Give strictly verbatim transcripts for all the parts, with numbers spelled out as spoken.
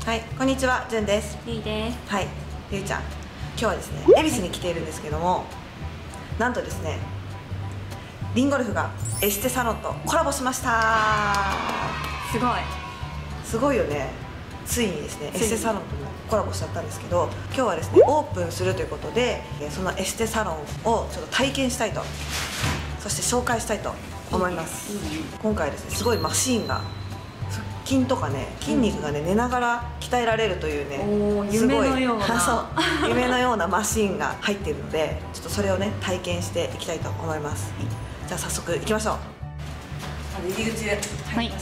はい、こんにちは、じゅんです。 ゆいです。 はい、ゆうちゃん、今日はですね、恵比寿に来ているんですけども、なんとですね、リンゴルフがエステサロンとコラボしました。 すごい。 すごいよね。ついにですね、エステサロンとコラボしちゃったんですけど、今日はですね、オープンするということで、そのエステサロンをちょっと体験したいと、そして紹介したいと思います。今回ですね、すごいマシーンが、腹筋とかね、筋肉がね、寝ながら鍛えられるというね、すごい夢のようなそう夢のようなマシーンが入っているので、ちょっとそれをね、体験していきたいと思います。じゃあ早速行きましょう。まず入り口へ入ります。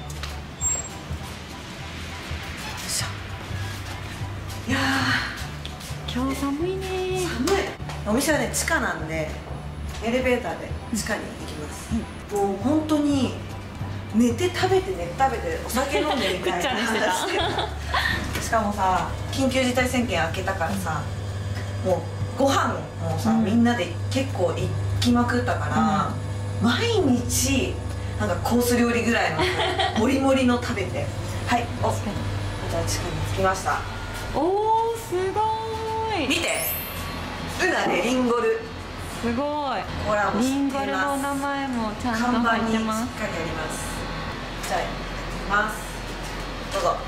いやー、 今日寒いね。 寒い。お店はね、地下なんでエレベーターで地下に行きます。うん、もう本当に寝て食べて寝て食べてお酒飲んでみたいな話してた。しかもさ、緊急事態宣言明けたからさ、もうご飯もさ、うん、みんなで結構行きまくったから、うん、毎日なんかコース料理ぐらいのもりもりの食べて、はい、お、じゃあ地下に着きました。 おー、すごーい。 見て、うなでリンゴルすごい。 コラボしてます。 リンゴルの名前もちゃんと入ってます。 看板にしっかりあります。じゃあ、いきます。どうぞ。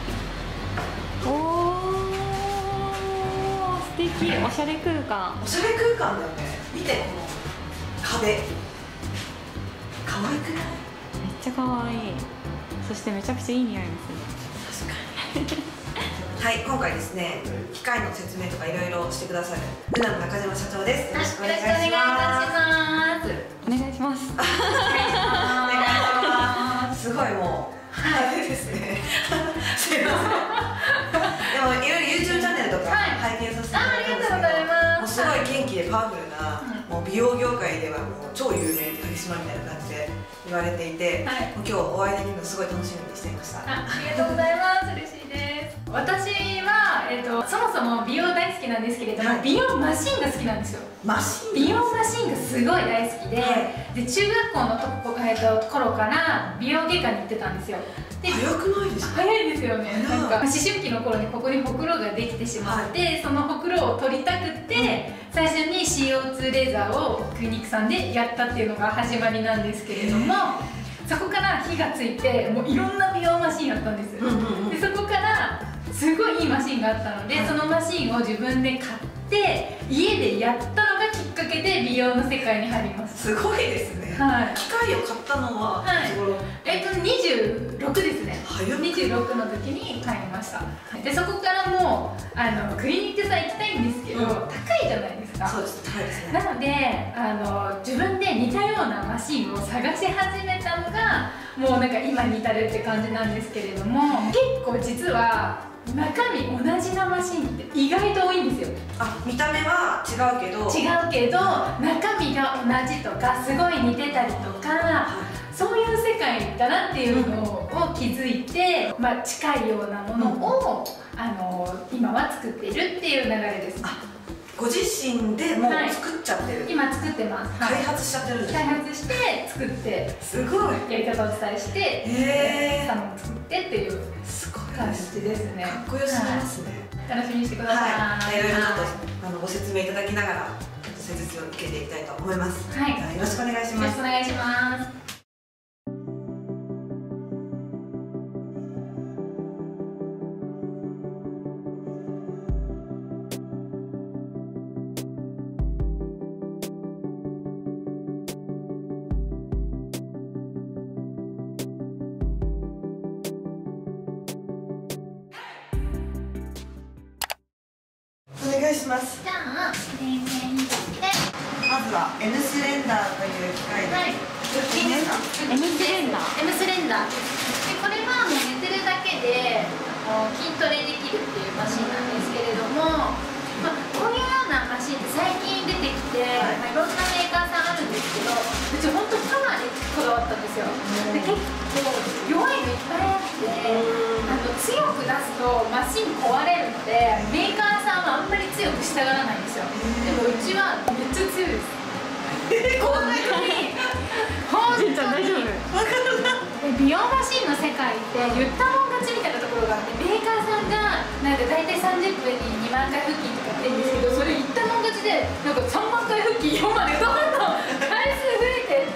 おー、素敵。おしゃれ空間。 おしゃれ空間だよね。見て、この壁。可愛くない？ めっちゃ可愛い。そしてめちゃくちゃいい匂いもする。 確かに。はい、今回ですね、機械の説明とかいろいろしてくださるうなの中島社長です。よろしくお願いします。 お願いします。 お願いします。すごいもう、はい、ですね。すいません。でもいろいろ ユーチューブ チャンネルとか拝見させていただいたんですけど、もうすごい元気でパワフルな、もう美容業界ではもう超有名でカリスマみたいな感じで言われていて、もう今日お会いできるのすごい楽しみにしていました。 ありがとうございます。嬉しいです。私は、えっと、そもそも美容大好きなんですけれども、はい、美容マシンが好きなんですよ。 マシン？ 美容マシンがすごい大好きで、はい、で中学校のとこ、えっと、頃から美容外科に行ってたんですよ。で早くないですか？ 早いですよね。なんか思春期の頃にここにほくろができてしまって、はい、そのほくろを取りたくて、うん、最初に シーオーツー レーザーをクリニックさんでやったっていうのが始まりなんですけれども、そこから火がついて、もういろんな美容マシンやったんです。でそこからすごいいいマシンがあったので、はい、そのマシンを自分で買って家でやったのがきっかけで美容の世界に入ります。 すごいですね。はい、機械を買ったのは、はい、 えっとにじゅうろくですね。にじゅうろくの時に買いました。でそこからもうあのクリニックさん行きたいんですけど、うん、高いじゃないですか。 そうです、高いですね。 なのであの自分で似たようなマシンを探し始めたのがもうなんか今に至るって感じなんですけれども、結構実は中身同じなマシンって意外と多いんですよ。 あ、見た目は違うけど違うけど中身が同じとかすごい似てたりとか、はい、そういう世界だなっていうのを気づいて、まあ、近いようなものを、うん、あの今は作っているっていう流れです。 あ、ご自身でもう作っちゃってる、はい、 今作ってます。 開発しちゃってるんですか？ 開発して作ってすごいやり方をお伝えして、サロン作ってっていう感じですね。 かっこよすぎますね。 楽しみにしてください。 いろいろちょっとあのご説明いただきながら施術を受けていきたいと思います。はい、よろしくお願いします。 よろしくお願いします。 お願いします。 じゃあ、電源にしてまずは N スレンダーという機械で、はい、腹筋ですか？ N スレンダー N スレンダーで、これはもう寝てるだけであの筋トレできるっていうマシンなんですけれども、まあ、こういうようなマシンって最近出てきて、はい、まあ、いろんなメーカーさんあるんですけど、うち本当パワーにこだわったんですよ。で結構弱いのいっぱいあって、あの強く出すとマシン壊れるのでメーカーさんはあんまり強くしたがらないんですよ。でもうちはめっちゃ強いです。こんなに本当に美容マシンの世界って言ったもん勝ちみたいなところろがあって、メーカーさんがなんか大体さんじゅっぷんににまんかい腹筋とかやってるんですけど、それ言ったもん勝ちでなんかさんまんかい腹筋よまでどんどん回数増えてって、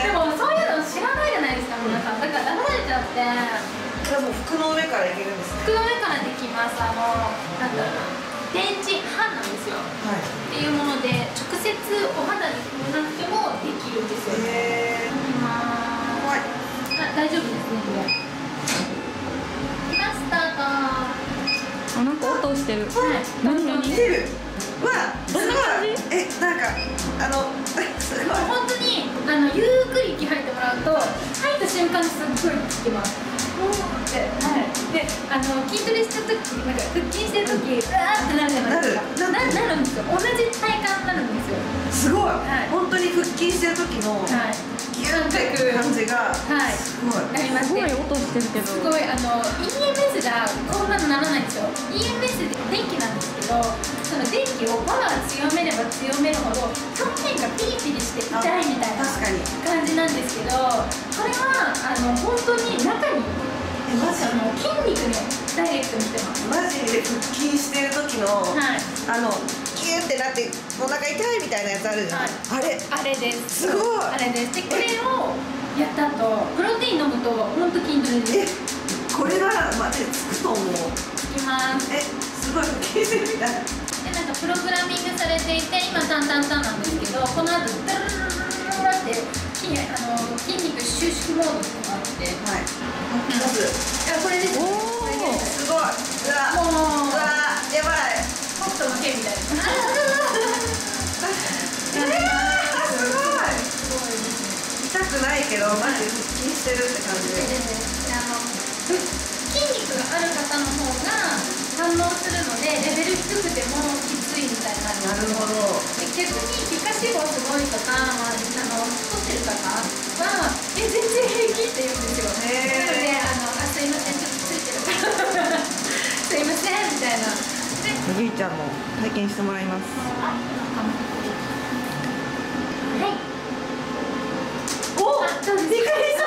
でもそういうの知らないじゃないですか皆さん。だから騙されちゃって。 これもう服の上からいけるんですね。 服の上からできます。あのなんだろうな、電池版なんですよ、はい、っていうもので直接お肌に塗らなくてもできるんですよ。へえ。怖い。あ、大丈夫ですねこれ。いましたか。 あ、なんか音してる。はい。何何？ 出る。わ、すごい。え、なんかあのすごい。 本当にあのゆっくり息吐いてもらうと、吐いた瞬間にすっごい効きます。って、はい、で、あの筋トレした時、なんか腹筋してる時、うわーってなるじゃないですか。な、なるんですよ。同じ体感になるんですよ。 すごい。はい、本当に腹筋してる時の、はい、ギュッて感じが、はい、すごい。なりまして。 すごい音してるけど。 すごいあの イーエムエス じゃこんなのならないんですよ。イーエムエス で電気なんですけど、その電気をパワー強めれば強めるほど表面がピリピリして痛いみたいな感じなんですけど、これはあの本当に中にマジあの筋肉にダイレクトにしてます。 マジで腹筋してる時の、はい、あのギューってなってお腹痛いみたいなやつあるじゃん、はい、あれあれです。 すごい。 あれです。でこれをやった後プロテイン飲むと本当筋トレです。 え、これがマジでつくと思う。 つきます。 え、すごい腹筋してるみたい。 でなんかプログラミングされていて、今タンタンタンなんですけど、この後ダララララって筋あの筋肉収縮モードとかあって、はい。まず、あ、これです。おお、 すごい。うわ、もう、うわ、やばい。 北斗の拳みたいな。 すごい。痛くないけど、マジ腹筋してるって感じで。 あの筋肉がある方の方が反応するので、レベル低くてもきついみたいな。 なるほど。 逆に皮下脂肪すごいとか、まあ、あの太ってる方はえ全然平気って言うんですよ。なのであのあすいませんちょっとついてるからすいませんみたいな。 ゆいちゃんも体験してもらいます。 はい。お、びっくりした。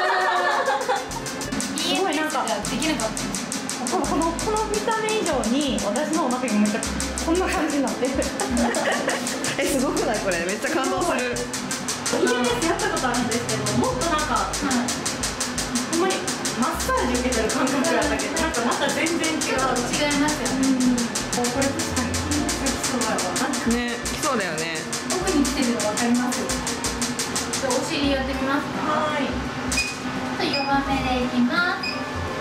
すごいなんかできなかった。 このこのこの見た目以上に私のお腹がめっちゃこんな感じになってる。 え、すごくないこれ？めっちゃ感動する。 イーエムエス やったことあるんですけど、もっとなんか、うん、ほんまにマッサージ受けてる感覚だったけど、なんかまた全然違う。 違いますよね。 うん、これ確かに筋肉がきそうだわ。 ね、きそうだよね。 奥に来てるのわかります？じゃあお尻やってみますか。はい。あとよばんめでいきます。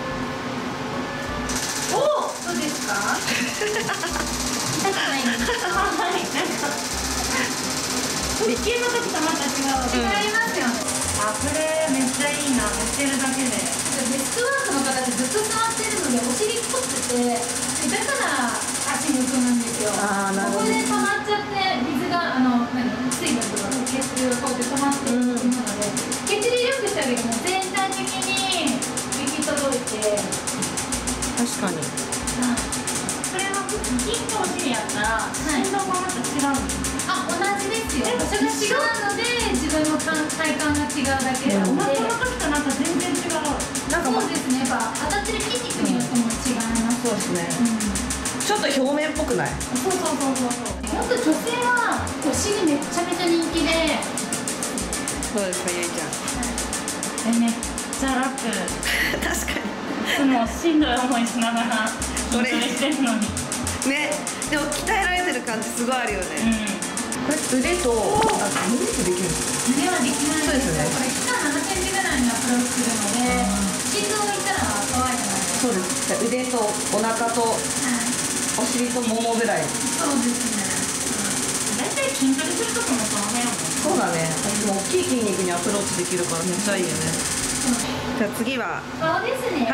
おお、どうですか？痛くないですか？はい、なんか腹筋の時とまた違う。違いますよね。 あ、これめっちゃいいな、寝てるだけで。 デスクワークの方ってずっと座ってるのでお尻凝ってて、だから足むくむんですよ。あ、なるほど。ここで溜まっちゃって水があの何水分とか血流がこうやって溜まっているので、血流良くしてあげると全体的に行き届いて。 確かに。うん、 これは腹筋とお尻やったら振動がまた違うの？ あ、同じですよ。場所が違うので自分の体感が違うだけなので。 お腹の時となんか全然違う。 なんかそうですね。やっぱ当たってる筋肉によっても違います。 そうですね。うん、ちょっと表面っぽくない？ そうそうそうそうそう。もっと女性はお尻めっちゃめちゃ人気で。 どうですか、ゆいちゃん？ え、めっちゃ楽。 確かに。 いつもしんどい思いしながら筋トレしてるのにね、でも鍛えられてる感じすごいあるよね。うん、これ腕とあ、胸ってできるんですか？ 胸はできないんですよ。これ期間ななセンチぐらいにアプローチするので、心臓をいったら怖いじゃないですか。 そうです。腕とお腹とお尻とももぐらい。 そうですね。大体筋トレするとこもその辺。 そうだね。大きい筋肉にアプローチできるからめっちゃいいよね。じゃあ次は顔ですね。 はい、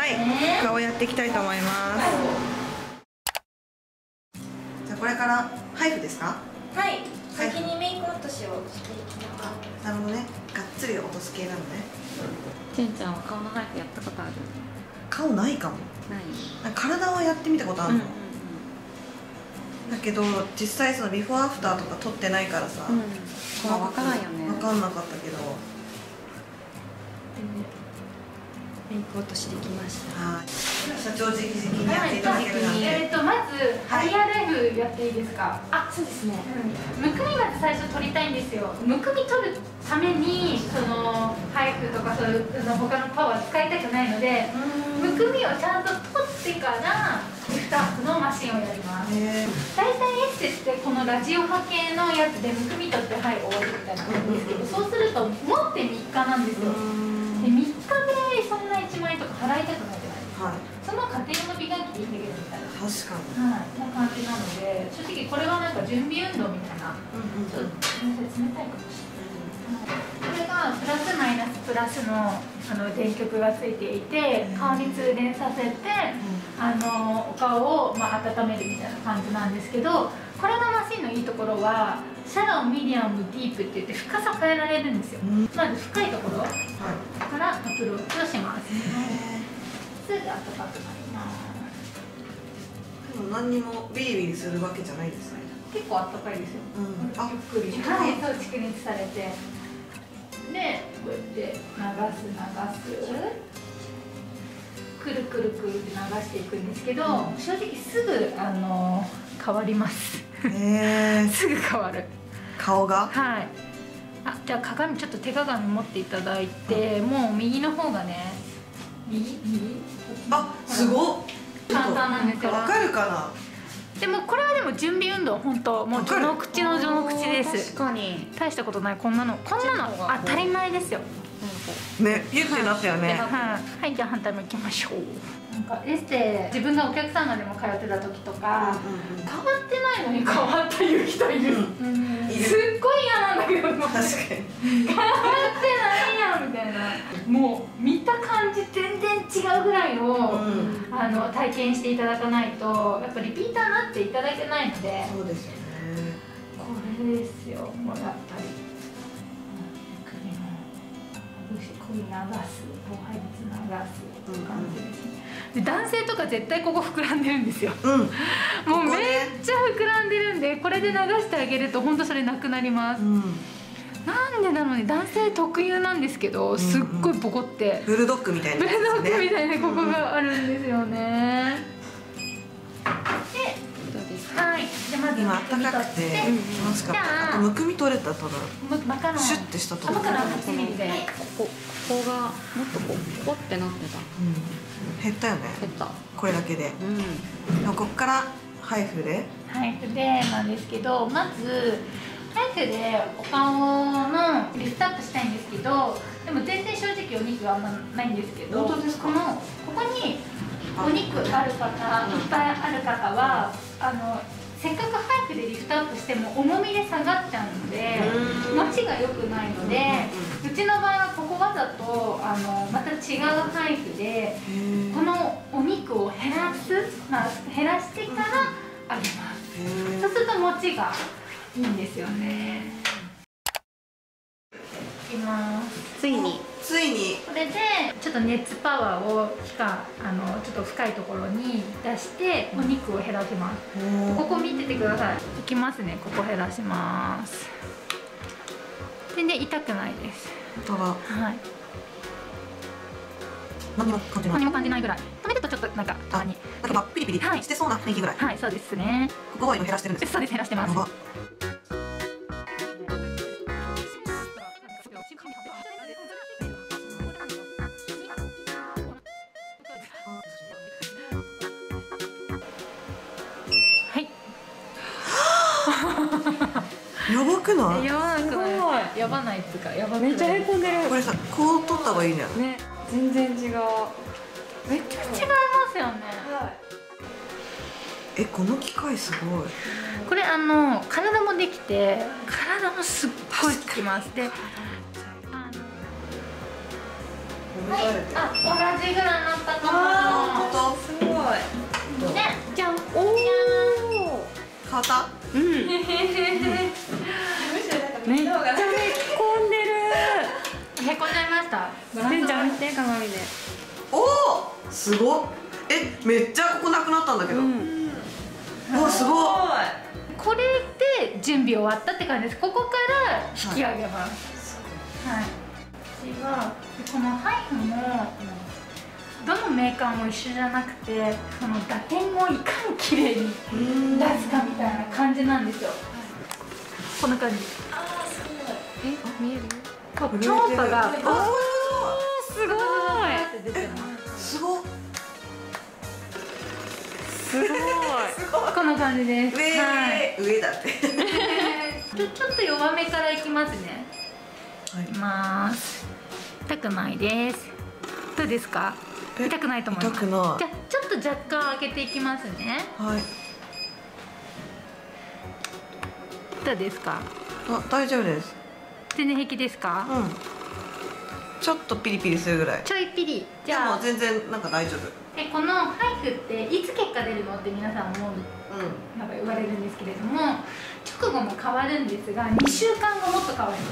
顔やっていきたいと思います。じゃあこれからハイフですか？ はい。先にメイク落としをしていきます。 なるほどね。がっつり落とす系なのね。 てんちゃんは顔のハイフやったことある？ 顔ないかも。 ない。 体はやってみたことあるの。だけど実際そのビフォーアフターとか撮ってないからさ、 分からんよね。 分かんなかったけど。 メイク落としできました。 はい。社長直々にやっていただけるなんて。 えっとまずハイアーライフやっていいですか。 あ、そうですね。 むくみまず最初取りたいんですよ。むくみ取るためにそのハイフとかそういう他のパワー使いたくないので、むくみをちゃんと取ってからリフトアップのマシンをやります。大体エステってこのラジオ波系のやつでむくみ取ってはい終わりみたいな感じですけど、そうすると持ってみっかなんですよ。でみっかでそんないちまんえんとか払いたくないじゃないですか。はい、その家庭用の美顔器でいいんだけどみたいな。 確かに。 はい、な感じなので、正直これはなんか準備運動みたいな。うんうん、ちょっと冷たいかもしれない。これがプラスマイナスプラスのあの電極がついていて、顔に通電させて、あのお顔をまあ温めるみたいな感じなんですけど、これのマシンのいいところはシャドウ、ミディアム、ディープって言って深さ変えられるんですよ。まず深いところからアプローチをします。すぐ温かくなります。 でも何にもビリビリするわけじゃないですね。 結構あったかいですよ。 うん、あ、 ゆっくり。はい、そう蓄熱されて、でこうやって流す流す。くるくるくるって流していくんですけど、うん、正直すぐあの変わります。 へー。 すぐ変わる。 顔が？はい。 あ、じゃあ鏡ちょっと手鏡持っていただいて、うん、もう右の方がね、右右。 あ、すごっ。 簡単なんですよ。 わかるかな。 でもこれはでも準備運動、本当もう序の口の序の口です。 確かに大したことない。こんなのこんなの当たり前ですよね。ピュってなったよね。 はい、はい、じゃあ反対も行きましょう。なんかエステ自分がお客さんがでも通ってた時とか、うんうん、変わってないのに変わったいう人いる、うん、すっごい嫌なんだけど、確かに変わってないやんみたいな、もう見た感じ全然違うぐらいを、うん、あの体験していただかないとやっぱリピーターになっていただけないので。 そうですよね。 これですよ、もうやっぱり首の首流す、後輩物流す感じですね。で男性とか絶対ここ膨らんでるんですよ、うん、もうめっちゃ膨らんでるんで、これで流してあげると本当それなくなります、うん、なんでなのに男性特有なんですけど、すっごいボコって、 ブルドッグみたいな、 ブルドッグみたいなここがあるんですよね。で、はい、でまず今暖かくて楽しかった。あとむくみ取れた、ただシュッてしたところ、 ここがもっとこうポコってなってた、 減ったよね。 減った、これだけで。でもこっからハイフでハイフでなんですけど、まずハイフでお顔のリフトアップしたいんですけど、でも全然正直お肉があんまないんですけど、 本当ですか？ このここにお肉ある方、いっぱいある方はあのせっかくハイフでリフトアップしても重みで下がっちゃうので持ちが良くないので、うちの場合はここわざとあのまた違うハイフでこのお肉を減らす、まあ、減らしてからあげます。そうすると持ちがいいんですよね。いきます。 ついについにこれでちょっと熱パワーを皮下あのちょっと深いところに出してお肉を減らします。ここ見ててください。いきますね。ここ減らします。全然痛くないです。はい。 何も感じない。 何も感じないぐらい。止めるとちょっとなんかたまに。 なんかピリピリしてそうな雰囲気ぐらい。 はい、そうですね。 ここは今減らしてるんです。 そうです、減らしてます。 やばくない？ やばくない。やばないっつうか、やばくない。 めっちゃへこんでる。 これさ、こう取った方がいいね。 ね、全然違う。 めっちゃ違いますよね。 え、この機械すごい。 これあの体もできて、体もすっごい効きます。で、あ、同じぐらいになったかも。 あ、 すごい。 ね、じゃん。おお。 変わった？ うん。めっちゃへこんでる。へこんじゃいました。 せんちゃん見て鏡で。 おお、すごっ。え、めっちゃここなくなったんだけど。うん、お、すごい。 これで準備終わったって感じです。ここから引き上げます。はい。はい、私はこのハイフもメーカーも一緒じゃなくて、その打点をいかに綺麗に出すかみたいな感じなんですよ。こんな感じ。 あーすごい。 え、見える？ 超音波があすごい。 出てます。 すごっ。 すごい。 こんな感じです。 上、 はい。 上だって。 ちょちょっと弱めからいきますね。 はいいきます。痛くないです。どうですか？ え痛くないと思います。 痛くないじゃあちょっと若干上げていきますね。 はい。 どうですか？ あ、大丈夫です。 全然平気ですか？ うん。ちょっとピリピリするぐらい。 ちょいピリ。じでゃあも全然なんか大丈夫。 でこのハイフっていつ結果出るのって皆さん思ううなんか言われるんですけれども、直後も変わるんですがにしゅうかんごもっと変わります。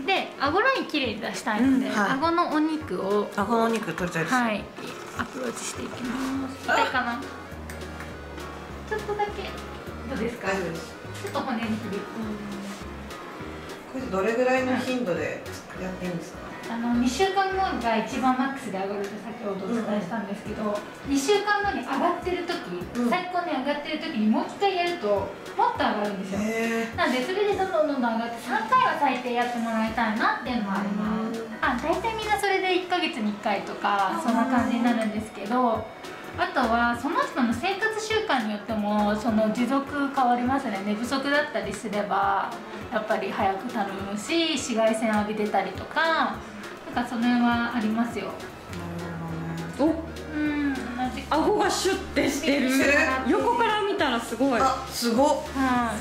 で顎ラインきれいに出したいので、 うんはい、 顎のお肉をん。あ、このお肉取りたいです。 はいアプローチしていきます。痛いかな？ちょっとだけどうですか？ 大丈夫です。 ちょっと骨に響く。 これどれぐらいの頻度でやっていいんですか？ あのにしゅうかんごが一番マックスで上がると先ほどお伝えしたんですけど、うん、にしゅうかんごに上がってる時、うん、最高に上がってる時にもう一回やるともっと上がるんですよ。なのでそれでどんどんどんどん上がってさんかいは最低やってもらいたいなっていうのもあります。あ、大体みんなそれでいっかげつにいっかいとかそんな感じになるんですけど、あとはその人の生活習慣によってもその持続変わりますね。寝不足だったりすればやっぱり早くたるむし、紫外線浴びてたりとか、なんかその辺はありますよ。 お、 うん、同じ。 顎がシュッてしてる。横から見たらすごい。 あ、すごっ。 はい。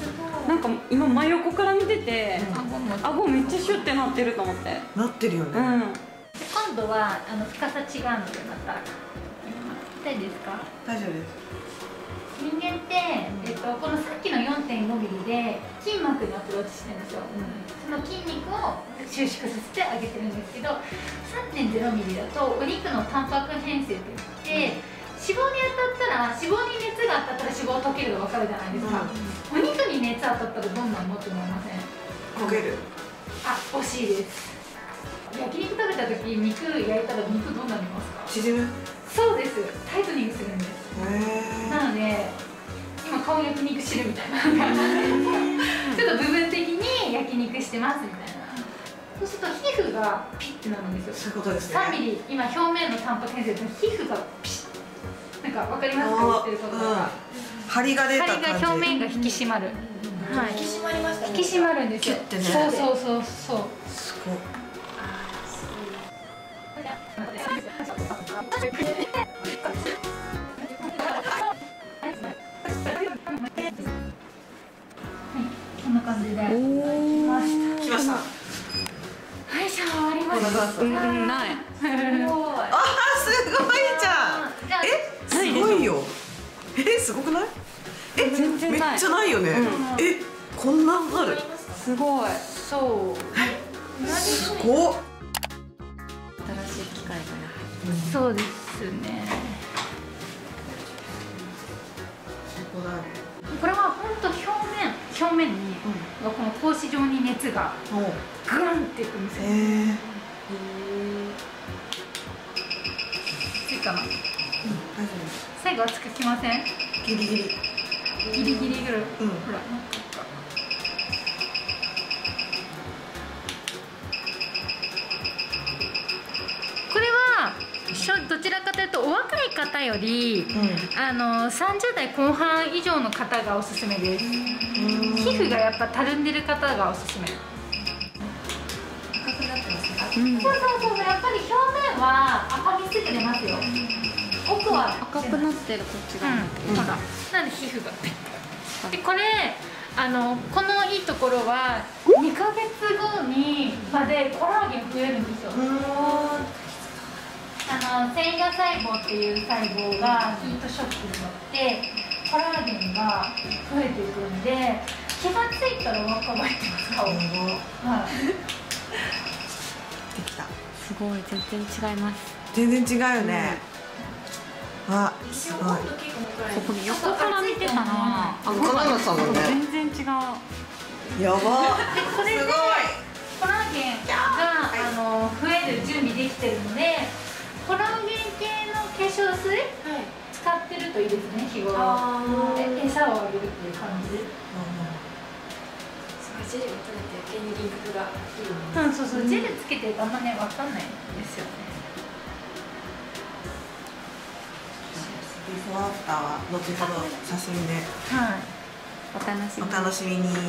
なんか今真横から見てて、 顎も顎めっちゃシュッてなってると思って。 なってるよね。 うん。 今度はあの深さ違うのでまた。痛いですか？ 大丈夫です。 人間って、えっと、このさっきの よんてんごミリで筋膜にアプローチしてるんですよ。その筋肉を収縮させてあげてるんですけど、 さんてんゼロミリだとお肉のタンパク変性といって、脂肪に当たったら脂肪に熱が当たったら脂肪溶けるの分かるじゃないですか。お肉に熱当たったらどんなのって思いません？ 焦げる。 あ、惜しいです。焼肉食べた時肉焼いたら肉どうなりますか？ 縮む。 そうです。タイトニングするんです。なので今顔焼肉してるみたいな感じでちょっと部分的に焼肉してますみたいな。そうすると皮膚がピッてなるんですよ。 そういうことですね。 さんミリ今表面のタンパク変性で皮膚がピシッ、なんかわかりますか？言ってることが、張りが出た感じ。張りが表面が引き締まる。はい。引き締まりましたね。引き締まるんですよ。 キュッてね。 そうそうそうそう。 すごい。 こんな感じで。おー、来ました。 はい、じゃあ終わりました。 うん、ない。 すごい。 あー、すごいじゃん。え、すごいよ。え、すごくない？え、 全然ない。 めっちゃないよね。え、こんなんある。 すごい。 そう。 すごっ。 新しい機械が。 そうですね。これは本当表面表面に、うん、この格子状に熱がグワンっていくんですよ。へえ。ついかな。うん、大丈夫です。最後熱くきません？ ギリギリ。 ギリギリぐらい。うん。ほら。これはどちらかというとお若い方より、うん、あのさんじゅうだいこう半以上の方がおすすめです。皮膚がやっぱたるんでる方がおすすめ。赤くなってますね。うん、そうそうそう、やっぱり表面は赤みすぎてますよ。奥は赤くなってる、こっちが。 うん、ほら、なんで皮膚がペッ。でこれあのこのいいところはにかげつごにまでコラーゲン増えるんですよ。あの線芽細胞っていう細胞がヒートショックによってコラーゲンが増えていくんで、気がついたら若返ってます顔。はい。できた。 すごい、全然違います。 全然違うよね。うん、あ、すごい。 そこに横から見てたな。 あ、金野さんもね。 全然違う。 やば。 これでコラーゲンがきてるので、コラーゲン系の化粧水使ってるといいですね、日頃。で餌をあげるっていう感じで。 ジェルが取れて余計に輪郭がいいよね。 うん、そうそう、ジェルつけてるとあんまね、わかんないんですよね。 ビフォーアフターは後ほど写真ではい、お楽しみに。 お楽しみに。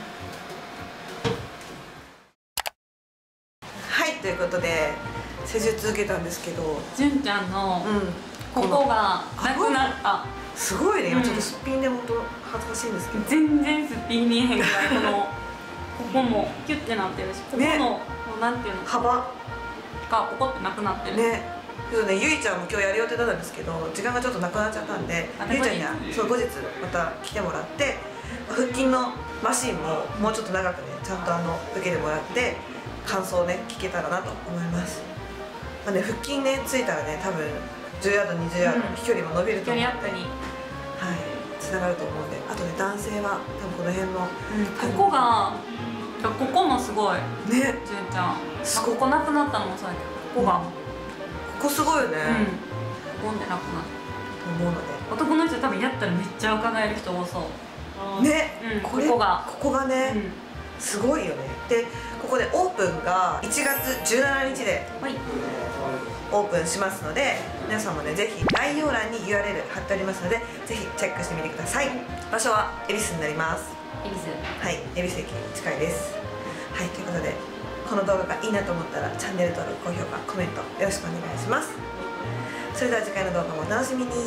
はい、ということで施術受けたんですけど、 純ちゃんのうんここがなくなった。 すごいね。今ちょっとすっぴんで本当恥ずかしいんですけど、 全然すっぴん見えへんぐらい、このここもキュッてなってるし、ここの、 ね、 こうなんていうの幅がポコってなくなってるね。ちょっとね、ゆいちゃんも今日やる予定だったんですけど、時間がちょっとなくなっちゃったんで、ゆいちゃんにはそう後日また来てもらって、腹筋のマシンももうちょっと長くね、ちゃんとあの受けてもらって感想をね聞けたらなと思います。まあね、腹筋ねついたらね、多分じゅうヤードにじゅうヤード、うん、飛距離も伸びると思うので、はい、つながると思うんで、あとね男性は多分この辺の、 うん、ここがここもすごいね、 純ちゃん、まあ、ここなくなったのもそうやけど、ここが、 ここすごいよね、 うん、ボンでなくなった思うので、 男の人多分やったらめっちゃ伺える人多そうね、 うん、 これここがここがね、うん、すごいよね。でここでオープンがいちがつじゅうしちにちでオープンしますので、皆さんもねぜひ概要欄に ユーアールエル 貼っておりますので、ぜひチェックしてみてください。場所は恵比寿になります。 恵比寿、 はい、恵比寿駅近いです。はい、ということでこの動画がいいなと思ったらチャンネル登録、高評価、コメントよろしくお願いします。それでは次回の動画もお楽しみに。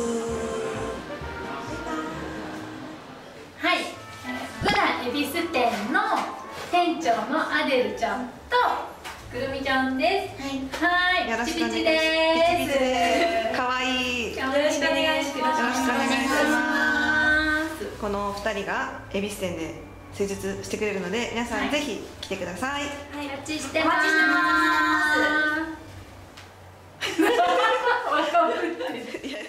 はい、裏恵比寿店の店長のアデルちゃんとくるみちゃんです。はい、はい、 よろしくお願いします。 ピチピチです。 かわいい。 よろしくお願いします。 よろしくお願いします。このふたりが恵比寿店で施術してくれるので、皆さん、はい、ぜひ来てください。 はい、お待ちしてます。お待ちしてます。